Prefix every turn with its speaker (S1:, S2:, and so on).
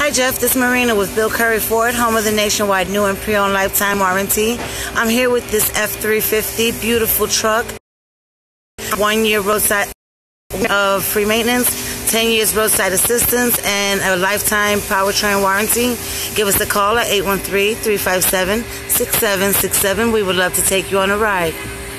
S1: Hi Jeff, this is Marina with Bill Currie Ford, home of the nationwide new and pre-owned lifetime warranty. I'm here with this F350, beautiful truck. 1 year roadside of free maintenance, 10 years roadside assistance, and a lifetime powertrain warranty. Give us a call at 813-357-6767. We would love to take you on a ride.